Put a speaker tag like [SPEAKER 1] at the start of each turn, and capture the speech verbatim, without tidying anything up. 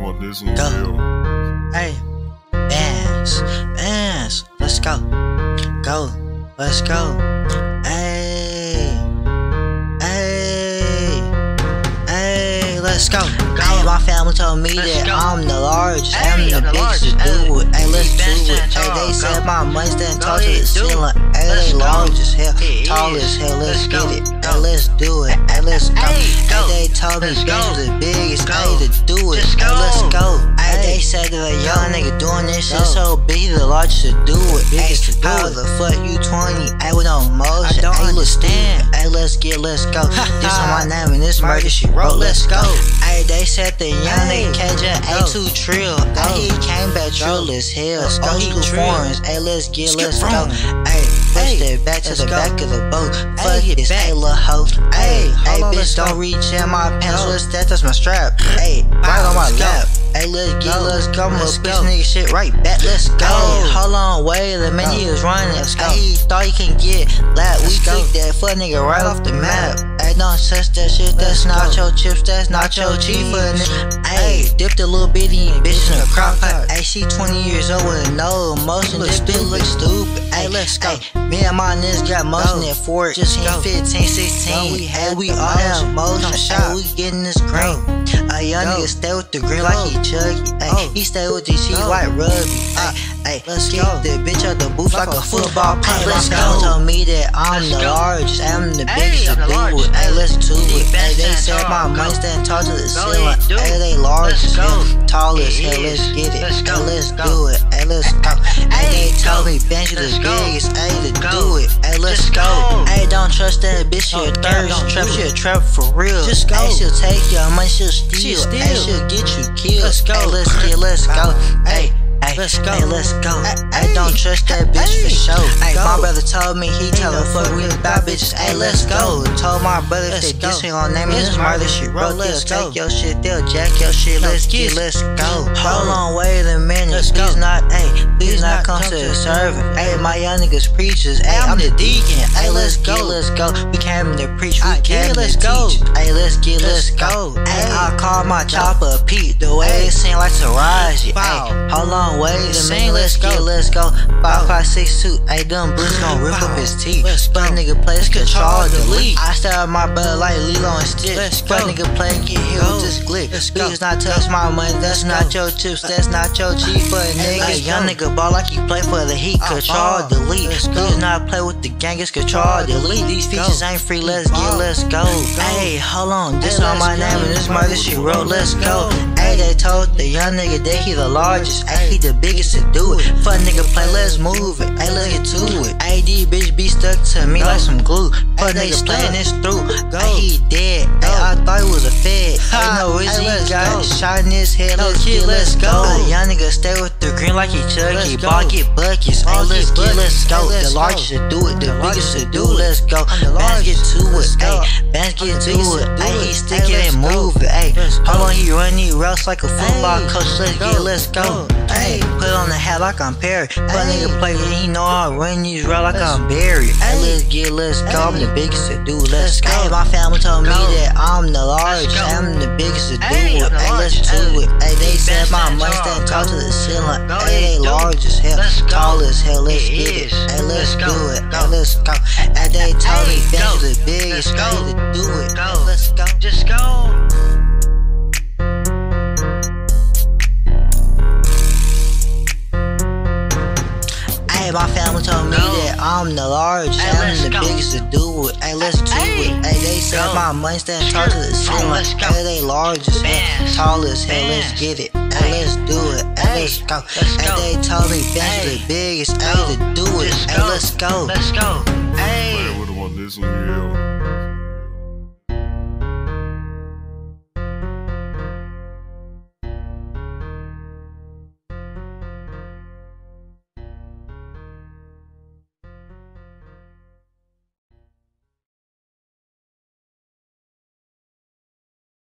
[SPEAKER 1] want this one
[SPEAKER 2] Go.
[SPEAKER 1] real.
[SPEAKER 2] Hey, bands, bands, let's go, go, let's go. Hey, hey, hey, let's go. Hey, my family told me
[SPEAKER 3] Let's
[SPEAKER 2] that
[SPEAKER 3] go.
[SPEAKER 2] I'm the largest,
[SPEAKER 3] Hey,
[SPEAKER 2] I'm the
[SPEAKER 3] I'm the
[SPEAKER 2] biggest to
[SPEAKER 3] largest.
[SPEAKER 2] do it. Hey, let's
[SPEAKER 3] Hey,
[SPEAKER 2] do it.
[SPEAKER 3] best
[SPEAKER 2] Hey,
[SPEAKER 3] in
[SPEAKER 2] they
[SPEAKER 3] town.
[SPEAKER 2] said
[SPEAKER 3] Go.
[SPEAKER 2] my money stand
[SPEAKER 3] Go
[SPEAKER 2] tall to the
[SPEAKER 3] ahead, do it.
[SPEAKER 2] ceiling. Hey,
[SPEAKER 3] Let's
[SPEAKER 2] they
[SPEAKER 3] go.
[SPEAKER 2] large as hell,
[SPEAKER 3] It
[SPEAKER 2] tall
[SPEAKER 3] is.
[SPEAKER 2] as hell. Let's
[SPEAKER 3] Let's
[SPEAKER 2] get
[SPEAKER 3] go.
[SPEAKER 2] it.
[SPEAKER 3] Go.
[SPEAKER 2] Hey, let's do it. Hey, let's go.
[SPEAKER 3] Hey,
[SPEAKER 2] Hey,
[SPEAKER 3] go.
[SPEAKER 2] they told me
[SPEAKER 3] Let's
[SPEAKER 2] bench
[SPEAKER 3] go.
[SPEAKER 2] was the biggest.
[SPEAKER 3] Go.
[SPEAKER 2] Hey, to do it.
[SPEAKER 3] Just
[SPEAKER 2] Hey, let's
[SPEAKER 3] go.
[SPEAKER 2] go. Hey,
[SPEAKER 3] Hey.
[SPEAKER 2] they said that a young nigga doing this shit
[SPEAKER 3] Go.
[SPEAKER 2] so big, the largest to do it.
[SPEAKER 3] biggest
[SPEAKER 2] Hey,
[SPEAKER 3] to do
[SPEAKER 2] how
[SPEAKER 3] it.
[SPEAKER 2] the fuck you twenty? Hey, with no motion.
[SPEAKER 3] I don't
[SPEAKER 2] Hey, look
[SPEAKER 3] understand.
[SPEAKER 2] stupid. Hey, let's get, let's go. This on my name and this murder she wrote. Let's go. Hey, they said the young
[SPEAKER 3] Hey.
[SPEAKER 2] nigga K J
[SPEAKER 3] Go.
[SPEAKER 2] A two trill.
[SPEAKER 3] Go.
[SPEAKER 2] Hey, he came back trill as hell.
[SPEAKER 3] Let's go.
[SPEAKER 2] Old
[SPEAKER 3] He
[SPEAKER 2] school
[SPEAKER 3] trill.
[SPEAKER 2] foreigns. Hey, let's get,
[SPEAKER 3] Skip
[SPEAKER 2] let's go.
[SPEAKER 3] wrong.
[SPEAKER 2] Hey, push
[SPEAKER 3] Hey,
[SPEAKER 2] that back to
[SPEAKER 3] let's
[SPEAKER 2] the
[SPEAKER 3] go.
[SPEAKER 2] back of the boat.
[SPEAKER 3] Hey,
[SPEAKER 2] Fuck
[SPEAKER 3] get
[SPEAKER 2] this,
[SPEAKER 3] back.
[SPEAKER 2] hey, little hoe. Hey,
[SPEAKER 3] Hey,
[SPEAKER 2] hey,
[SPEAKER 3] hold on,
[SPEAKER 2] bitch,
[SPEAKER 3] let's
[SPEAKER 2] don't
[SPEAKER 3] go.
[SPEAKER 2] reach in my pants.
[SPEAKER 3] Go.
[SPEAKER 2] What's that? That's my strap. Hey, right on my
[SPEAKER 3] let's go.
[SPEAKER 2] lap. Hey, let's get,
[SPEAKER 3] Go.
[SPEAKER 2] let's go. I'ma
[SPEAKER 3] Let's
[SPEAKER 2] push
[SPEAKER 3] go.
[SPEAKER 2] nigga shit right back. Let's go.
[SPEAKER 3] Go.
[SPEAKER 2] Hold on, wait a minute.
[SPEAKER 3] Go.
[SPEAKER 2] He was running.
[SPEAKER 3] Let's go.
[SPEAKER 2] Hey, he thought he can get lap. We
[SPEAKER 3] Let's go.
[SPEAKER 2] took that fuck nigga right off the map. Hey, don't touch that shit. That's
[SPEAKER 3] Let's
[SPEAKER 2] not
[SPEAKER 3] go.
[SPEAKER 2] your chips. That's not
[SPEAKER 3] Not
[SPEAKER 2] your
[SPEAKER 3] your
[SPEAKER 2] G for
[SPEAKER 3] G's.
[SPEAKER 2] nigga. Hey, dipped a little bitty bitch in a crock pot. Hey, she twenty years old with no emotion.
[SPEAKER 3] Look
[SPEAKER 2] This bitch
[SPEAKER 3] stupid.
[SPEAKER 2] look stupid. Hey, let's go. Me and my niggas got motion
[SPEAKER 3] Go.
[SPEAKER 2] at fourteen,
[SPEAKER 3] Just go.
[SPEAKER 2] fifteen, sixteen.
[SPEAKER 3] Go, we
[SPEAKER 2] Hey,
[SPEAKER 3] had
[SPEAKER 2] we
[SPEAKER 3] the
[SPEAKER 2] all have
[SPEAKER 3] motion.
[SPEAKER 2] motion.
[SPEAKER 3] Come
[SPEAKER 2] Hey,
[SPEAKER 3] shop.
[SPEAKER 2] we getting this green. A young
[SPEAKER 3] Go.
[SPEAKER 2] nigga stay with the green
[SPEAKER 3] Go.
[SPEAKER 2] like he chuggy. Hey,
[SPEAKER 3] Go.
[SPEAKER 2] he stay with the shit
[SPEAKER 3] Go.
[SPEAKER 2] like rugby.
[SPEAKER 3] Ah,
[SPEAKER 2] Hey, hey,
[SPEAKER 3] let's
[SPEAKER 2] kick
[SPEAKER 3] go.
[SPEAKER 2] the bitch out the booth like,
[SPEAKER 3] Like
[SPEAKER 2] a
[SPEAKER 3] a
[SPEAKER 2] football
[SPEAKER 3] football
[SPEAKER 2] player.
[SPEAKER 3] player.
[SPEAKER 2] Let's
[SPEAKER 3] Let's
[SPEAKER 2] go.
[SPEAKER 3] go.
[SPEAKER 2] Told me that I'm
[SPEAKER 3] Let's
[SPEAKER 2] the
[SPEAKER 3] go.
[SPEAKER 2] largest, I'm the
[SPEAKER 3] Hey,
[SPEAKER 2] biggest to
[SPEAKER 3] I'm the
[SPEAKER 2] do it.
[SPEAKER 3] largest.
[SPEAKER 2] Hey, let's do
[SPEAKER 3] The
[SPEAKER 2] it. Hey,
[SPEAKER 3] best
[SPEAKER 2] they
[SPEAKER 3] in
[SPEAKER 2] said my
[SPEAKER 3] town.
[SPEAKER 2] money
[SPEAKER 3] Go.
[SPEAKER 2] stand tall to the
[SPEAKER 3] Go
[SPEAKER 2] ceiling.
[SPEAKER 3] ahead, do
[SPEAKER 2] Hey,
[SPEAKER 3] it.
[SPEAKER 2] they large
[SPEAKER 3] Let's
[SPEAKER 2] as
[SPEAKER 3] go.
[SPEAKER 2] hell, tall as
[SPEAKER 3] It
[SPEAKER 2] hell.
[SPEAKER 3] is.
[SPEAKER 2] Let's get it.
[SPEAKER 3] Let's go.
[SPEAKER 2] Hey, let's
[SPEAKER 3] Go.
[SPEAKER 2] do it. Hey, let's go. Hey,
[SPEAKER 3] Hey,
[SPEAKER 2] they told
[SPEAKER 3] go.
[SPEAKER 2] me bench is
[SPEAKER 3] Let's
[SPEAKER 2] the
[SPEAKER 3] go.
[SPEAKER 2] biggest. Hey, to
[SPEAKER 3] Go.
[SPEAKER 2] do it. Hey, let's
[SPEAKER 3] Just
[SPEAKER 2] go.
[SPEAKER 3] go.
[SPEAKER 2] Hey, don't trust that bitch. She a
[SPEAKER 3] Don't-
[SPEAKER 2] thirst
[SPEAKER 3] don't
[SPEAKER 2] trap.
[SPEAKER 3] do
[SPEAKER 2] She a
[SPEAKER 3] it.
[SPEAKER 2] trap for real.
[SPEAKER 3] Just go.
[SPEAKER 2] Hey, she'll take your money. She'll steal.
[SPEAKER 3] She'll steal.
[SPEAKER 2] Hey, she'll get you killed.
[SPEAKER 3] Let's go.
[SPEAKER 2] Hey, let's get. Let's go. Hey. Hey,
[SPEAKER 3] Let's go.
[SPEAKER 2] Hey, let's go.
[SPEAKER 3] Hey,
[SPEAKER 2] Hey, don't trust that bitch
[SPEAKER 3] hey,
[SPEAKER 2] for sure. Hey,
[SPEAKER 3] go.
[SPEAKER 2] my brother told me he tell her
[SPEAKER 3] no
[SPEAKER 2] fuck
[SPEAKER 3] fuck
[SPEAKER 2] with
[SPEAKER 3] with
[SPEAKER 2] bad
[SPEAKER 3] bad
[SPEAKER 2] bitches.
[SPEAKER 3] bitches.
[SPEAKER 2] Hey,
[SPEAKER 3] Hey,
[SPEAKER 2] let's
[SPEAKER 3] let's
[SPEAKER 2] go.
[SPEAKER 3] go.
[SPEAKER 2] Told my brother if
[SPEAKER 3] Let's
[SPEAKER 2] they
[SPEAKER 3] go.
[SPEAKER 2] diss me on name
[SPEAKER 3] It's
[SPEAKER 2] this murder
[SPEAKER 3] murder,
[SPEAKER 2] shit.
[SPEAKER 3] she
[SPEAKER 2] Bro,
[SPEAKER 3] wrote.
[SPEAKER 2] they'll
[SPEAKER 3] Let's
[SPEAKER 2] take
[SPEAKER 3] go.
[SPEAKER 2] your shit, they'll jack your shit.
[SPEAKER 3] No,
[SPEAKER 2] Let's get,
[SPEAKER 3] kiss.
[SPEAKER 2] let's go.
[SPEAKER 3] Go.
[SPEAKER 2] Hold on, wait a minute.
[SPEAKER 3] Let's
[SPEAKER 2] please
[SPEAKER 3] go.
[SPEAKER 2] not, hey, please
[SPEAKER 3] Please
[SPEAKER 2] not
[SPEAKER 3] not
[SPEAKER 2] come
[SPEAKER 3] come
[SPEAKER 2] to
[SPEAKER 3] to
[SPEAKER 2] the
[SPEAKER 3] the
[SPEAKER 2] serving.
[SPEAKER 3] serving.
[SPEAKER 2] Hey, my young niggas preachers. Hey, I'm the deacon. Hey, let's go, let's go. We came to preach, we
[SPEAKER 3] I
[SPEAKER 2] came
[SPEAKER 3] did,
[SPEAKER 2] to
[SPEAKER 3] let's
[SPEAKER 2] teach.
[SPEAKER 3] go.
[SPEAKER 2] Hey, let's get, let's
[SPEAKER 3] Let's
[SPEAKER 2] go.
[SPEAKER 3] go.
[SPEAKER 2] Hey,
[SPEAKER 3] Hey.
[SPEAKER 2] I call my chopper Pete. The way
[SPEAKER 3] Hey.
[SPEAKER 2] it seem like Taraji.
[SPEAKER 3] Bow.
[SPEAKER 2] Hey, hold on, wait a
[SPEAKER 3] Sing,
[SPEAKER 2] minute. Let's
[SPEAKER 3] let's
[SPEAKER 2] get,
[SPEAKER 3] go.
[SPEAKER 2] let's go. Five, five, six, two. Hey, them bullets gon' rip up
[SPEAKER 3] Bow.
[SPEAKER 2] his teeth.
[SPEAKER 3] Let's
[SPEAKER 2] Fuck
[SPEAKER 3] go.
[SPEAKER 2] nigga play, it's control,
[SPEAKER 3] Control,
[SPEAKER 2] delete.
[SPEAKER 3] delete.
[SPEAKER 2] I stab my brother like Lilo and Stitch.
[SPEAKER 3] Let's
[SPEAKER 2] Fuck
[SPEAKER 3] go.
[SPEAKER 2] nigga play and get hit
[SPEAKER 3] Go.
[SPEAKER 2] with this glitch.
[SPEAKER 3] Let's go.
[SPEAKER 2] Please not touch my money, that's
[SPEAKER 3] Let's
[SPEAKER 2] not
[SPEAKER 3] go.
[SPEAKER 2] your chips, that's not your G for a
[SPEAKER 3] Hey,
[SPEAKER 2] nigga.
[SPEAKER 3] let's
[SPEAKER 2] Young
[SPEAKER 3] go.
[SPEAKER 2] nigga ball like you play for the Heat.
[SPEAKER 3] I
[SPEAKER 2] Control,
[SPEAKER 3] ball.
[SPEAKER 2] delete.
[SPEAKER 3] Let's go.
[SPEAKER 2] Please not play with the gang, it's control, delete. These
[SPEAKER 3] Go.
[SPEAKER 2] features ain't free, let's get,
[SPEAKER 3] Ball.
[SPEAKER 2] let's go. Hey, hold on, this
[SPEAKER 3] Hey,
[SPEAKER 2] on my
[SPEAKER 3] let's
[SPEAKER 2] name
[SPEAKER 3] go.
[SPEAKER 2] and this murder she wrote, let's go.
[SPEAKER 3] go.
[SPEAKER 2] Hey, they told the young nigga that he the largest. Hey, he the biggest to do it. Fuck nigga play, let's move it. Hey, let's get to it. Hey, these bitch be stuck to me
[SPEAKER 3] Go.
[SPEAKER 2] like some glue. Fuck
[SPEAKER 3] Hey, they
[SPEAKER 2] nigga playing
[SPEAKER 3] stuck.
[SPEAKER 2] this through.
[SPEAKER 3] Go.
[SPEAKER 2] Hey, he dead. Hey, I thought he was a fed.
[SPEAKER 3] Ha.
[SPEAKER 2] Hey, no,
[SPEAKER 3] Hey,
[SPEAKER 2] Rizzy
[SPEAKER 3] let's
[SPEAKER 2] got
[SPEAKER 3] go.
[SPEAKER 2] a shot in his head.
[SPEAKER 3] No,
[SPEAKER 2] Let's
[SPEAKER 3] kid,
[SPEAKER 2] get, let's
[SPEAKER 3] let's
[SPEAKER 2] go.
[SPEAKER 3] go.
[SPEAKER 2] Hey, young nigga stay with the green like he chuggy.
[SPEAKER 3] Let's
[SPEAKER 2] Ball
[SPEAKER 3] go.
[SPEAKER 2] get buckets. Hey,
[SPEAKER 3] Ball
[SPEAKER 2] let's
[SPEAKER 3] get
[SPEAKER 2] get, let's
[SPEAKER 3] buckets.
[SPEAKER 2] go.
[SPEAKER 3] Hey, let's
[SPEAKER 2] The
[SPEAKER 3] go.
[SPEAKER 2] largest to do it. The
[SPEAKER 3] The
[SPEAKER 2] biggest
[SPEAKER 3] largest
[SPEAKER 2] to
[SPEAKER 3] to
[SPEAKER 2] do.
[SPEAKER 3] do it.
[SPEAKER 2] Let's go.
[SPEAKER 3] I'm the
[SPEAKER 2] Bands get
[SPEAKER 3] largest.
[SPEAKER 2] to it.
[SPEAKER 3] Let's go.
[SPEAKER 2] Hey, bands
[SPEAKER 3] I'm
[SPEAKER 2] get
[SPEAKER 3] the
[SPEAKER 2] to
[SPEAKER 3] biggest
[SPEAKER 2] it.
[SPEAKER 3] to do
[SPEAKER 2] Hey,
[SPEAKER 3] it.
[SPEAKER 2] he
[SPEAKER 3] Hey,
[SPEAKER 2] stick it
[SPEAKER 3] let's
[SPEAKER 2] and
[SPEAKER 3] go.
[SPEAKER 2] move it. Hey,
[SPEAKER 3] Let's
[SPEAKER 2] hold
[SPEAKER 3] go.
[SPEAKER 2] on, he run these routes like a football
[SPEAKER 3] Hey,
[SPEAKER 2] coach. Let's
[SPEAKER 3] go.
[SPEAKER 2] get, let's go.
[SPEAKER 3] Go.
[SPEAKER 2] Hey,
[SPEAKER 3] Hey.
[SPEAKER 2] put on the hat like I'm Perry. Fuck
[SPEAKER 3] Hey.
[SPEAKER 2] nigga play, and he know how to run these routes like
[SPEAKER 3] Let's-
[SPEAKER 2] I'm Barry. Hey,
[SPEAKER 3] Hey.
[SPEAKER 2] let's get, let's go. I'm the
[SPEAKER 3] Hey.
[SPEAKER 2] biggest to do. Let's
[SPEAKER 3] Let's
[SPEAKER 2] go.
[SPEAKER 3] go.
[SPEAKER 2] Hey, my family told me
[SPEAKER 3] Go.
[SPEAKER 2] that I'm the largest.
[SPEAKER 3] go.
[SPEAKER 2] I'm the biggest to do
[SPEAKER 3] Hey,
[SPEAKER 2] it.
[SPEAKER 3] I'm the
[SPEAKER 2] Hey, let's
[SPEAKER 3] largest.
[SPEAKER 2] do it. Hey, they
[SPEAKER 3] The
[SPEAKER 2] said
[SPEAKER 3] best
[SPEAKER 2] my
[SPEAKER 3] in
[SPEAKER 2] money
[SPEAKER 3] town.
[SPEAKER 2] stand tall to the ceiling.
[SPEAKER 3] Go
[SPEAKER 2] Hey, they
[SPEAKER 3] ahead, do it.
[SPEAKER 2] large as hell,
[SPEAKER 3] Let's go.
[SPEAKER 2] tall as hell. Let's
[SPEAKER 3] It
[SPEAKER 2] get it.
[SPEAKER 3] is.
[SPEAKER 2] Hey, let's
[SPEAKER 3] Let's go.
[SPEAKER 2] do it.
[SPEAKER 3] Go.
[SPEAKER 2] Hey, let's go. Hey, they told me
[SPEAKER 3] Hey,
[SPEAKER 2] bench
[SPEAKER 3] go.
[SPEAKER 2] is the biggest.
[SPEAKER 3] Let's
[SPEAKER 2] Hey,
[SPEAKER 3] go.
[SPEAKER 2] to do it.
[SPEAKER 3] Go.
[SPEAKER 2] Hey, let's go.
[SPEAKER 3] Just go.
[SPEAKER 2] Hey, my family told me
[SPEAKER 3] Go.
[SPEAKER 2] that I'm the largest,
[SPEAKER 3] Hey,
[SPEAKER 2] I'm
[SPEAKER 3] let's
[SPEAKER 2] the
[SPEAKER 3] go.
[SPEAKER 2] biggest to do it. Hey, let's do
[SPEAKER 3] Hey.
[SPEAKER 2] it. Hey, they said
[SPEAKER 3] Go.
[SPEAKER 2] my money stand tall to the ceiling.
[SPEAKER 3] Let's go.
[SPEAKER 2] Hey, they large as hell,
[SPEAKER 3] Bands.
[SPEAKER 2] tall as hell. Let's
[SPEAKER 3] Bands.
[SPEAKER 2] get it. Hey,
[SPEAKER 3] Hey.
[SPEAKER 2] let's do it. Hey,
[SPEAKER 3] Hey.
[SPEAKER 2] let's go.
[SPEAKER 3] Let's
[SPEAKER 2] Hey,
[SPEAKER 3] go.
[SPEAKER 2] they told me bench
[SPEAKER 3] Hey.
[SPEAKER 2] is the biggest.
[SPEAKER 3] Go.
[SPEAKER 2] Hey, to do it.
[SPEAKER 3] Just
[SPEAKER 2] Hey,
[SPEAKER 3] go.
[SPEAKER 2] let's go.
[SPEAKER 3] Let's go. Hey.
[SPEAKER 1] Man, would've want this one real.